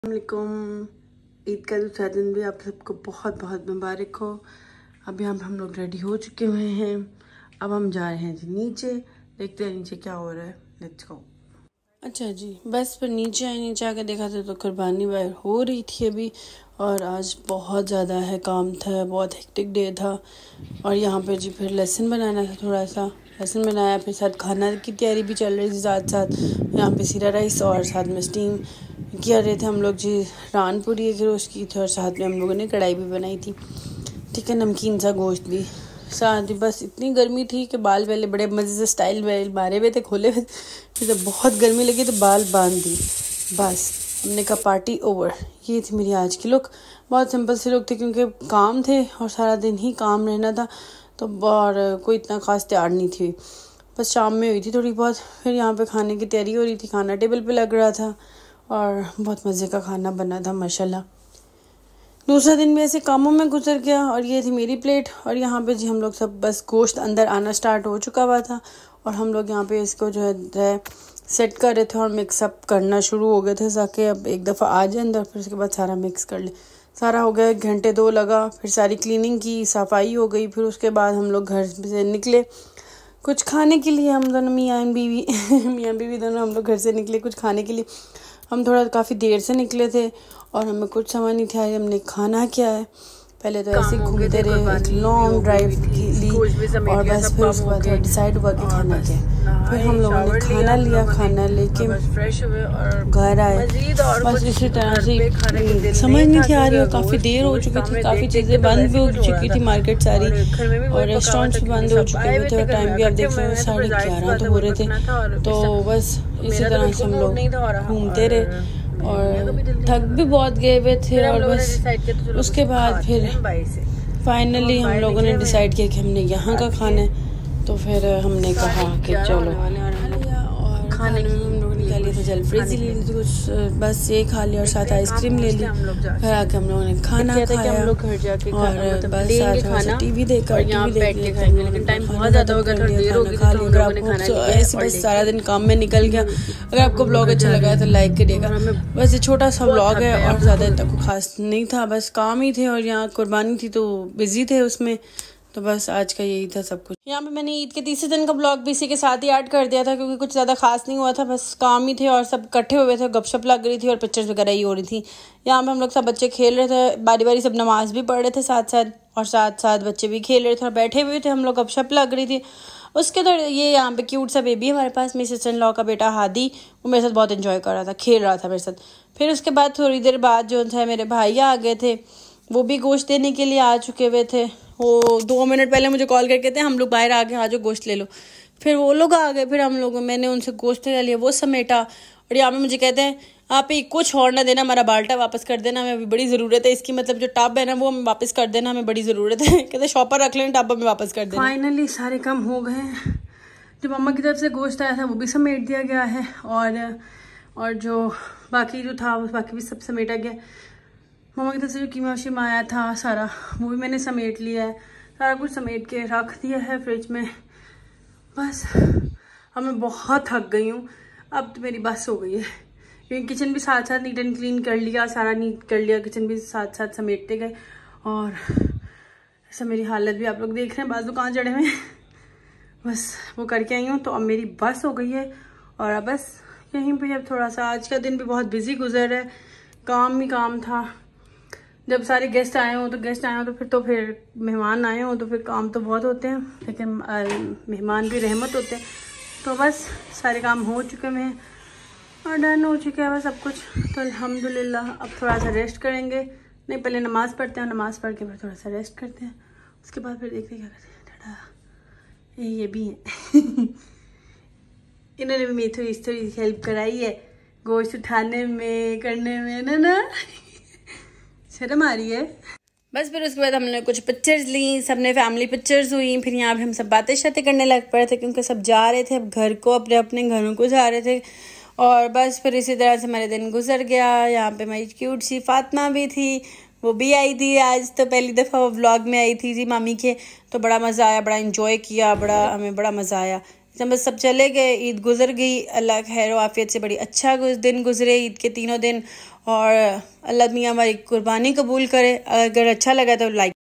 अस्सलामुअलैकुम। ईद का दूसरा दिन भी आप सबको बहुत बहुत मुबारक हो। अभी हम लोग रेडी हो चुके हुए हैं। अब हम जा रहे हैं जी नीचे, देखते हैं नीचे क्या हो रहा है। Let's go. अच्छा जी, बस फिर नीचे आए, नीचे आके देखा था तो कुर्बानी बाहर हो रही थी अभी। और आज बहुत ज़्यादा है काम था, बहुत हेक्टिक डे था। और यहाँ पर जी फिर लेसन बनाना था, थोड़ा सा लेसन बनाया, फिर साथ खाना की तैयारी भी चल रही थी साथ साथ। यहाँ पे सीरा राइस और साथ में स्टीम किया रहे थे हम लोग जी। रानपुरी एक रोस्ट की थी और साथ में हम लोगों ने कढ़ाई भी बनाई थी, ठीक है, नमकीन सा गोश्त भी साथ ही। बस इतनी गर्मी थी कि बाल पहले बड़े मज़े से स्टाइल मारे हुए थे, खोले हुए, फिर जब बहुत गर्मी लगी तो बाल बांध दी। बस हमने कहा पार्टी ओवर। ये थी मेरी आज की लुक। बहुत सिंपल सी लुक थी क्योंकि काम थे और सारा दिन ही काम रहना था, तो और कोई इतना ख़ास तैयार नहीं थी। बस शाम में हुई थी थोड़ी बहुत। फिर यहाँ पे खाने की तैयारी हो रही थी, खाना टेबल पे लग रहा था और बहुत मज़े का खाना बना था माशाल्लाह। दूसरा दिन भी ऐसे कामों में गुजर गया। और ये थी मेरी प्लेट। और यहाँ पे जी हम लोग सब बस गोश्त अंदर आना स्टार्ट हो चुका हुआ था और हम लोग यहाँ पे इसको जो है सेट कर रहे थे और मिक्सअप करना शुरू हो गए थे ताकि अब एक दफ़ा आ जाए अंदर, फिर उसके बाद सारा मिक्स कर ले। सारा हो गया, 1 घंटे 2 लगा, फिर सारी क्लीनिंग की, सफाई हो गई। फिर उसके बाद हम लोग घर से निकले कुछ खाने के लिए। हम दोनों मियाँ बीवी दोनों हम लोग घर से निकले कुछ खाने के लिए। हम थोड़ा काफ़ी देर से निकले थे और हमें कुछ समझ नहीं था हमने खाना क्या है। पहले तो ऐसे घूमते रहे, एक लॉन्ग ड्राइव ली और बस फिर उसके बाद डिसाइड हुआ कि खाना क्या है। फिर हम लोगों ने खाना लिया, खाना लेके घर आए। बस इसी तरह से समझ नहीं थी आ रही, और काफ़ी देर हो चुकी थी, काफ़ी चीज़ें बंद भी हो चुकी थी, मार्केट सारी और रेस्टोरेंट्स भी बंद हो चुके हुए थे। और टाइम भी आप देख रहे हो 11:30 तो हो रहे थे। तो बस इसी तरह से हम लोग घूमते रहे और थक भी बहुत गए हुए थे। और बस उसके बाद फिर फाइनली हम लोगों ने डिसाइड किया कि हमने यहाँ का खाना है। तो फिर हमने कहा कि चलो खाने में हम लोगों ने खा लिया था, जलफ्रेजी ले ली थी कुछ, बस ये खा लिया और साथ आइसक्रीम ले ली। घर आके हम लोगों ने खाना खाया और बस साथ टीवी देखा, लेकिन टाइम बहुत ज़्यादा हो गया, थोड़ी देर हो गई खा लिया। ऐसे बस सारा दिन काम में निकल गया। अगर आपको ब्लॉग अच्छा लगा है तो लाइक करिएगा। बस ये छोटा सा ब्लॉग है और ज़्यादा इतना कोई खास नहीं था, बस काम ही थे और यहाँ कुर्बानी थी तो बिजी थे उसमें। तो बस आज का यही था सब कुछ। यहाँ पे मैंने ईद के तीसरे दिन का ब्लॉग भी इसी के साथ ही ऐड कर दिया था क्योंकि कुछ ज़्यादा खास नहीं हुआ था, बस काम ही थे और सब इकट्ठे हुए थे, गपशप लग रही थी और पिक्चर्स वगैरह ही हो रही थी। यहाँ पे हम लोग सब बच्चे खेल रहे थे, बारी बारी सब नमाज भी पढ़ रहे थे साथ साथ, और साथ साथ बच्चे भी खेल रहे थे और बैठे हुए थे हम लोग, गपशप लग रही थी। उसके तो ये यहाँ पे क्यूट सा बेबी हमारे पास, मेरी सिस्टर इन लॉ का बेटा हादी, वो मेरे साथ बहुत एंजॉय कर रहा था, खेल रहा था मेरे साथ। फिर उसके बाद थोड़ी देर बाद जो था मेरे भाई आ गए थे, वो भी गोश्त देने के लिए आ चुके हुए थे। वो 2 मिनट पहले मुझे कॉल करके थे हम लोग बाहर आ गए, आ जाओ गोश्त ले लो। फिर वो लोग आ गए, फिर हम लोग मैंने उनसे गोश्त ले लिया, वो समेटा। और यहाँ पे मुझे कहते हैं आप ही कुछ और ना देना, हमारा बाल्टा वापस कर देना, हमें अभी बड़ी ज़रूरत है इसकी, मतलब जो टब है ना वो हमें वापस कर देना, हमें बड़ी ज़रूरत है। कहते शॉपर रख लेना, टब हमें वापस कर देना। फाइनली सारे काम हो गए हैं। जो मम्मा की तरफ से गोश्त आया था वो भी समेट दिया गया है और जो बाकी जो था बाकी भी सब समेटा गया। मम्मा की तरफ से जो कीमा शीमा आया था सारा वो भी मैंने समेट लिया है, सारा कुछ समेट के रख दिया है फ्रिज में। बस अब मैं बहुत थक गई हूँ, अब तो मेरी बस हो गई है क्योंकि किचन भी साथ साथ नीट एंड क्लीन कर लिया, सारा नीट कर लिया, किचन भी साथ साथ समेटते गए। और ऐसा मेरी हालत भी आप लोग देख रहे हैं, बाजू कहाँ चढ़े हुए हैं। बस वो करके आई हूँ तो अब मेरी बस हो गई है। और अब बस यहीं पे अब थोड़ा सा आज का दिन भी बहुत बिजी गुजर है, काम ही काम था। जब सारे गेस्ट आए हों तो फिर मेहमान आए हों तो फिर काम तो बहुत होते हैं, लेकिन मेहमान भी रहमत होते हैं। तो बस सारे काम हो चुके हैं और डन हो चुका है बस सब कुछ। तो अल्हम्दुलिल्लाह अब थोड़ा सा रेस्ट करेंगे, नहीं पहले नमाज़ पढ़ते हैं, नमाज़ पढ़ के फिर थोड़ा सा रेस्ट करते हैं, उसके बाद फिर देखते हैं क्या करते हैं। टाटा। ये भी हैं इन्होंने भी मेरी थोड़ी हेल्प कराई है गोश्त उठाने में, करने में ना शर्म आ रही है। बस फिर उसके बाद हमने कुछ पिक्चर्स ली, सबने फैमिली पिक्चर्स हुई। फिर यहाँ पे हम सब बातें शातें करने लग पड़े थे क्योंकि सब जा रहे थे अब घर को, अपने अपने घरों को जा रहे थे। और बस फिर इसी तरह से मेरे दिन गुजर गया। यहाँ पे मेरी क्यूट सी फातिमा भी थी, वो भी आई थी आज, तो पहली दफ़ा वो व्लॉग में आई थी जी मामी के, तो बड़ा मज़ा आया, बड़ा इंजॉय किया, हमें बड़ा मज़ा आया। जब बस सब चले गए, ईद गुजर गई, अल्लाह खैर आफियत से बड़ी अच्छा दिन गुजरे ईद के तीनों दिन। और अल्लाह मियाँ हमारी कुर्बानी कबूल करे। अगर अच्छा लगा तो लाइक